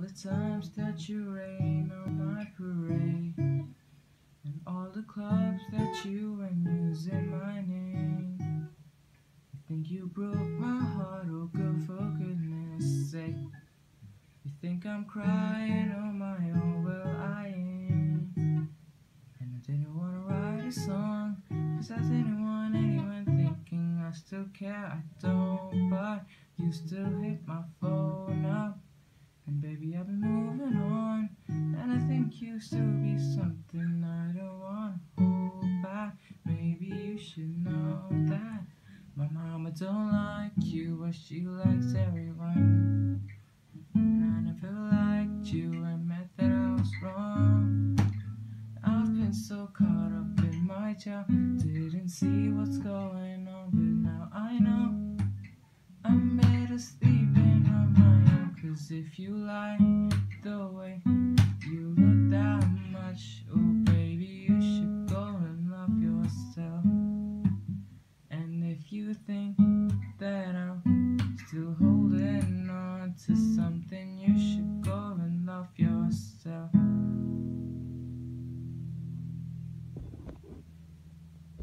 the times that you rain on my parade, and all the clubs that you went using my name. You think you broke my heart, oh girl, for goodness sake. You think I'm crying on my own, well I ain't. And I didn't wanna write a song, cause I didn't want anyone thinking I still care. I don't, but you still hit my phone up. And baby, I've been moving on, and I think you still be something I don't wanna hold back. Maybe you should know that my mama don't like you, but she likes everyone. And I never liked you, admit that I was wrong. I've been so caught up in my job, didn't see what's going on, but now I know I'm better sleeping on my own. Cause if you like the way you look that much, oh baby, you should go and love yourself. And if you think that